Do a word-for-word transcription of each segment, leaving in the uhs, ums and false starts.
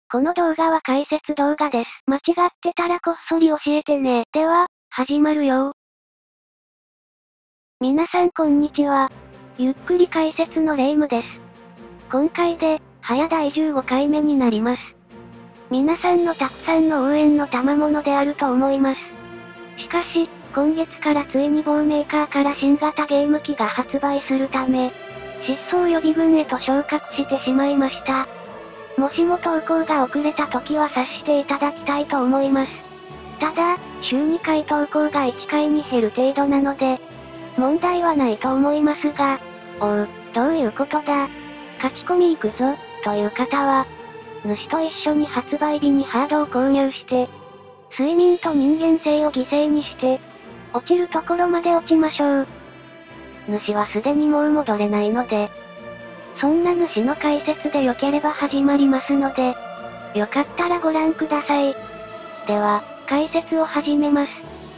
この動画は解説動画です。間違ってたらこっそり教えてね。では、始まるよ。皆さんこんにちは。ゆっくり解説のレイムです。今回で、早だいじゅうごかいめになります。皆さんのたくさんの応援の賜物であると思います。しかし、今月からついに某メーカーから新型ゲーム機が発売するため、失踪予備軍へと昇格してしまいました。もしも投稿が遅れた時は察していただきたいと思います。ただ、週にかい投稿がいっかいに減る程度なので、問題はないと思いますが、おう、どういうことだ。勝ち込み行くぞ、という方は、主と一緒に発売日にハードを購入して、睡眠と人間性を犠牲にして、落ちるところまで落ちましょう。主はすでにもう戻れないので、そんな主の解説で良ければ始まりますので、よかったらご覧ください。では、解説を始めます。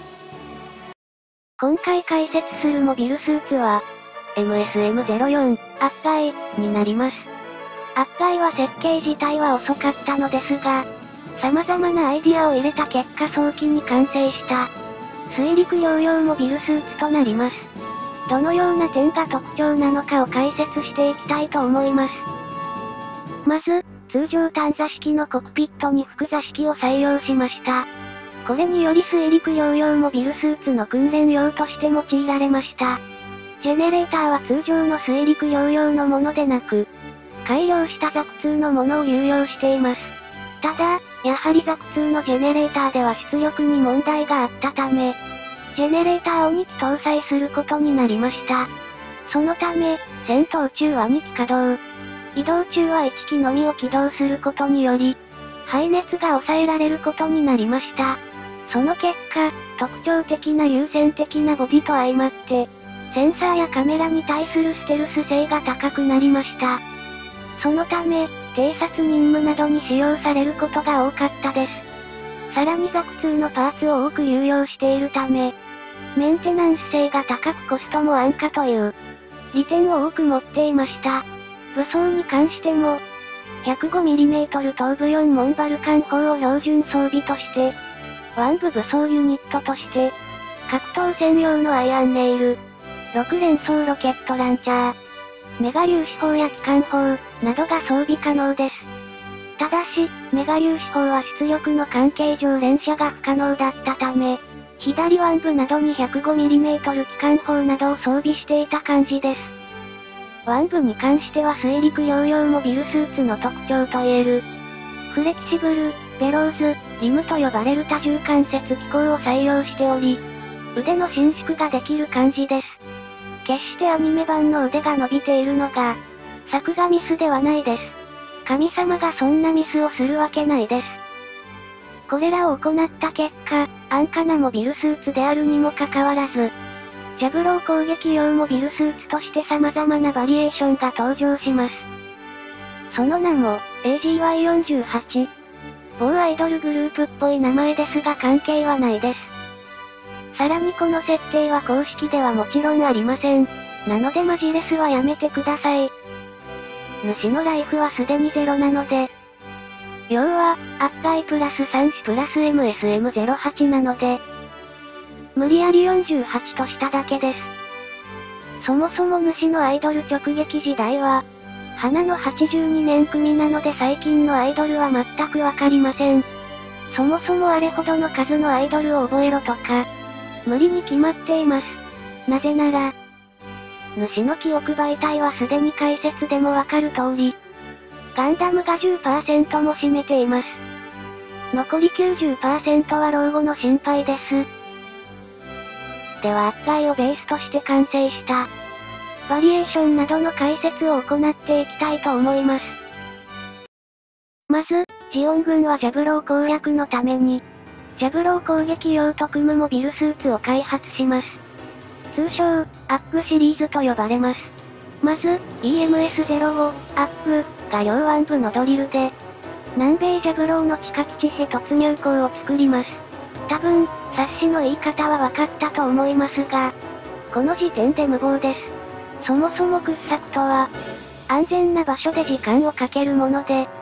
今回解説するモビルスーツは、エムエスエムゼロよん、アッガイ、になります。アッガイは設計自体は遅かったのですが、様々なアイディアを入れた結果早期に完成した、水陸両用モビルスーツとなります。どのような点が特徴なのかを解説していきたいと思います。まず、通常単座式のコクピットに複座式を採用しました。これにより水陸両用モビルスーツの訓練用として用いられました。ジェネレーターは通常の水陸両用のものでなく、改良したザクツーのものを流用しています。ただ、やはりザクツーのジェネレーターでは出力に問題があったため、ジェネレーターをにき搭載することになりました。そのため、戦闘中はにき稼働。移動中はいっきのみを起動することにより、排熱が抑えられることになりました。その結果、特徴的な優先的なボディと相まって、センサーやカメラに対するステルス性が高くなりました。そのため、偵察任務などに使用されることが多かったです。さらにザクツーのパーツを多く有用しているため、メンテナンス性が高くコストも安価という、利点を多く持っていました。武装に関しても、ひゃくごミリメートル 頭部よん門バルカン砲を標準装備として、腕部武装ユニットとして、格闘専用のアイアンネイル、ろく連装ロケットランチャー、メガ粒子砲や機関砲、などが装備可能です。ただし、メガ粒子砲は出力の関係上連射が不可能だったため、左腕部などに ひゃくごミリメートル 機関砲などを装備していた感じです。腕部に関しては水陸両用モビルスーツの特徴と言える、フレキシブル、ベローズ、リムと呼ばれる多重関節機構を採用しており、腕の伸縮ができる感じです。決してアニメ版の腕が伸びているのが、作画ミスではないです。神様がそんなミスをするわけないです。これらを行った結果、安価なモビルスーツであるにもかかわらず、ジャブロー攻撃用モビルスーツとして様々なバリエーションが登場します。その名も、エージーワイよんじゅうはち。某アイドルグループっぽい名前ですが関係はないです。さらにこの設定は公式ではもちろんありません。なのでマジレスはやめてください。主のライフはすでにゼロなので、要は、アッガイプラスさん種プラス エムエスエムゼロはち なので、無理やりよんじゅうはちとしただけです。そもそも主のアイドル直撃時代は、花のはちじゅうにねん組なので最近のアイドルは全くわかりません。そもそもあれほどの数のアイドルを覚えろとか、無理に決まっています。なぜなら、主の記憶媒体はすでに解説でもわかる通り、ガンダムが じゅっパーセント も占めています。残り きゅうじゅっパーセント は老後の心配です。ではアッガイをベースとして完成した、バリエーションなどの解説を行っていきたいと思います。まず、ジオン軍はジャブロー攻略のために、ジャブロー攻撃用特務モビルスーツを開発します。通称、アップシリーズと呼ばれます。まず、イーエムエスゼロご、アップ、が両腕部のドリルで、南米ジャブローの地下基地へ突入口を作ります。多分、冊子の言い方は分かったと思いますが、この時点で無謀です。そもそも掘削とは、安全な場所で時間をかけるもので、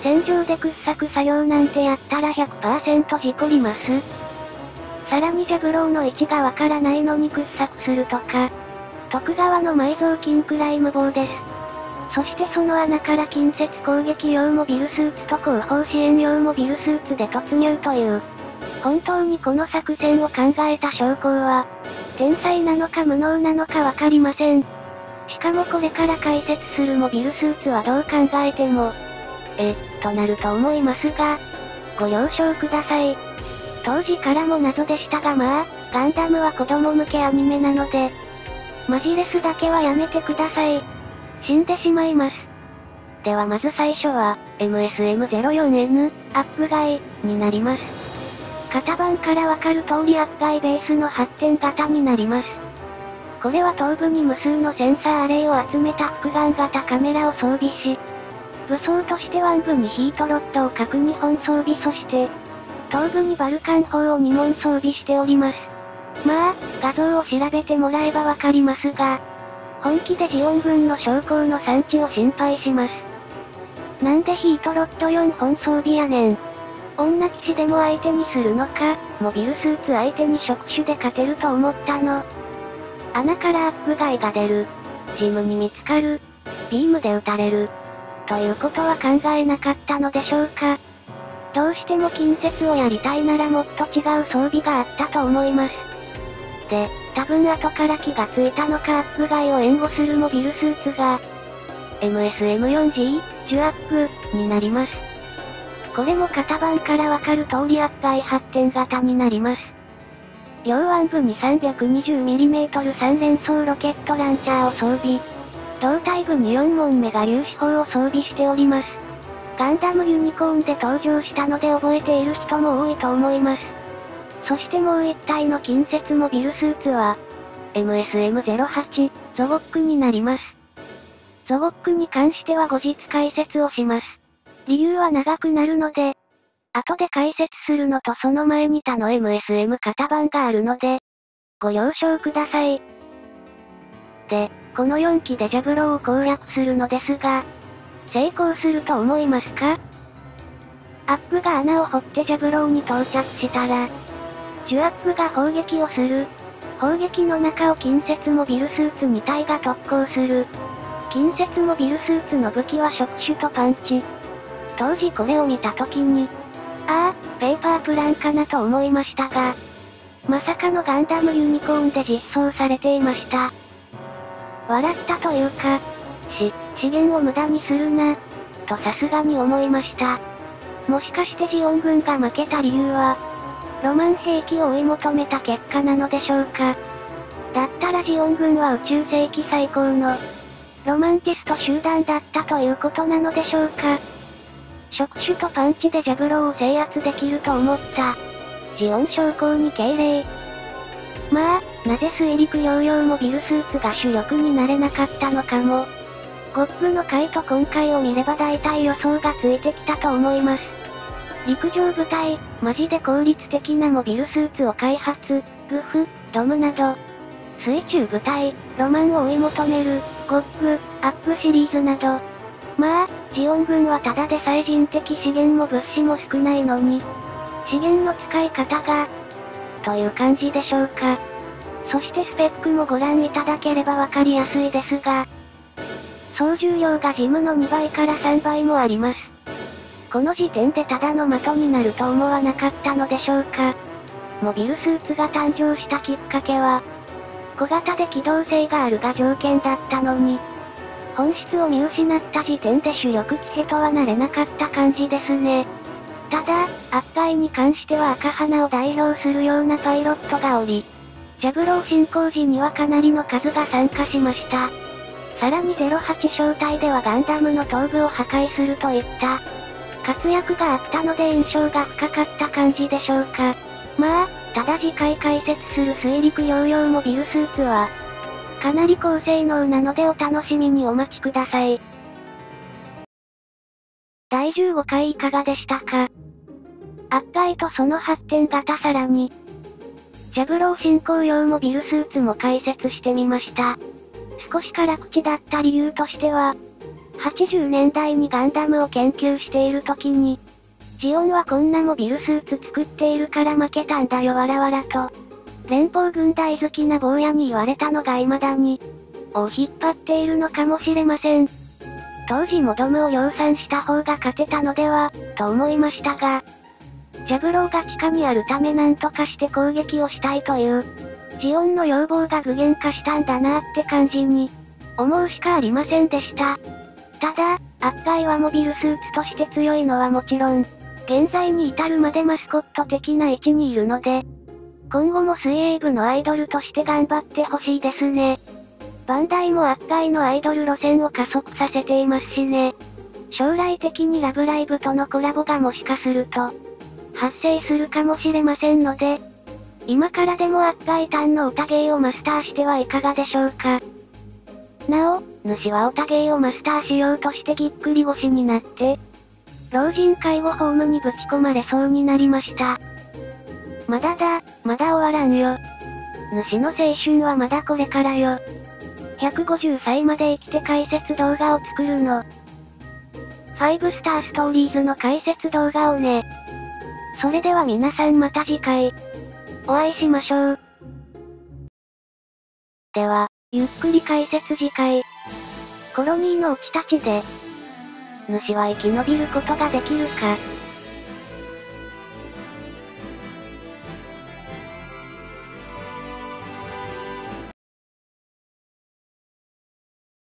戦場で掘削作業なんてやったら ひゃくパーセント 事故ります。さらにジャブローの位置がわからないのに掘削するとか。徳川の埋蔵金くらい無謀です。そしてその穴から近接攻撃用モビルスーツと後方支援用モビルスーツで突入という。本当にこの作戦を考えた将校は、天才なのか無能なのかわかりません。しかもこれから解説するモビルスーツはどう考えても、え、となると思いますが、ご了承ください。当時からも謎でしたがまあ、ガンダムは子供向けアニメなので、マジレスだけはやめてください。死んでしまいます。ではまず最初は、エムエスエムゼロよんエヌ、アップガイ、になります。型番からわかる通りアップガイベースの発展型になります。これは頭部に無数のセンサーアレイを集めた複眼型カメラを装備し、武装として腕部にヒートロッドを各にほん装備そして、頭部にバルカン砲をにもん装備しております。まあ、画像を調べてもらえばわかりますが、本気でジオン軍の将校の産地を心配します。なんでヒートロッドよんほん装備やねん。女騎士でも相手にするのか、モビルスーツ相手に触手で勝てると思ったの。穴からアップガイが出る。ジムに見つかる。ビームで撃たれる。ということは考えなかったのでしょうか。どうしても近接をやりたいならもっと違う装備があったと思います。で、多分後から気がついたのかアップガイを援護するモビルスーツが、エムエスエムよんジー、ジュアップ、になります。これも型番からわかる通りアップガイ発展型になります。両腕部に さんびゃくにじゅうミリメートル さん連装ロケットランチャーを装備。胴体部によんもんメガ粒子砲を装備しております。ガンダムユニコーンで登場したので覚えている人も多いと思います。そしてもう一体の近接モビルスーツは、エムエスエムゼロはち、ゾゴックになります。ゾゴックに関しては後日解説をします。理由は長くなるので、後で解説するのとその前に他の エムエスエム 型番があるので、ご了承ください。で、このよん機でジャブローを攻略するのですが、成功すると思いますか？アップが穴を掘ってジャブローに到着したら、ジュアップが砲撃をする。砲撃の中を近接モビルスーツに体が特攻する。近接モビルスーツの武器は触手とパンチ。当時これを見た時に、ああ、ペーパープランかなと思いましたが、まさかのガンダムユニコーンで実装されていました。笑ったというか、し、資源を無駄にするな、とさすがに思いました。もしかしてジオン軍が負けた理由は、ロマン兵器を追い求めた結果なのでしょうか。だったらジオン軍は宇宙世紀最高の、ロマンティスト集団だったということなのでしょうか。触手とパンチでジャブローを制圧できると思った。ジオン将校に敬礼。まあ、なぜ水陸両用モビルスーツが主力になれなかったのかも。ゴッグの回と今回を見れば大体予想がついてきたと思います。陸上部隊、マジで効率的なモビルスーツを開発、グフ、ドムなど。水中部隊、ロマンを追い求める、ゴッグ、アップシリーズなど。まあ、ジオン軍はただでさえ人的資源も物資も少ないのに、資源の使い方が、という感じでしょうか。そしてスペックもご覧いただければわかりやすいですが、総重量がジムのにばいからさんばいもあります。この時点でただの的になると思わなかったのでしょうか。モビルスーツが誕生したきっかけは、小型で機動性があるが条件だったのに、本質を見失った時点で主力騎兵とはなれなかった感じですね。ただ、アッパイに関しては赤花を代表するようなパイロットがおり、ジャブロー進行時にはかなりの数が参加しました。さらにゼロはち小隊ではガンダムの頭部を破壊するといった活躍があったので印象が深かった感じでしょうか。まあ、ただ次回解説する水陸両用モビルスーツは、かなり高性能なのでお楽しみにお待ちください。だいじゅうごかいいかがでしたか？アッパイとその発展型さらに、ジャブロー進行用モビルスーツも解説してみました。少し辛口だった理由としては、 はちじゅうねんだいにガンダムを研究している時に、ジオンはこんなモビルスーツ作っているから負けたんだよわらわらと。連邦軍大好きな坊やに言われたのが未だに、を引っ張っているのかもしれません。当時モドムを量産した方が勝てたのでは、と思いましたが、ジャブローが地下にあるためなんとかして攻撃をしたいという、ジオンの要望が具現化したんだなって感じに、思うしかありませんでした。ただ、アッカイはモビルスーツとして強いのはもちろん、現在に至るまでマスコット的な位置にいるので、今後も水泳部のアイドルとして頑張ってほしいですね。バンダイもアッカイのアイドル路線を加速させていますしね。将来的にラブライブとのコラボがもしかすると、発生するかもしれませんので、今からでもアッカイタンのオタゲーをマスターしてはいかがでしょうか。なお、主はオタゲーをマスターしようとしてぎっくり腰になって、老人介護ホームにぶち込まれそうになりました。まだだ、まだ終わらんよ。主の青春はまだこれからよ。ひゃくごじゅっさいまで生きて解説動画を作るの。ファイブスターストーリーズの解説動画をね。それでは皆さんまた次回、お会いしましょう。では、ゆっくり解説次回。コロニーのウチたちで、主は生き延びることができるか。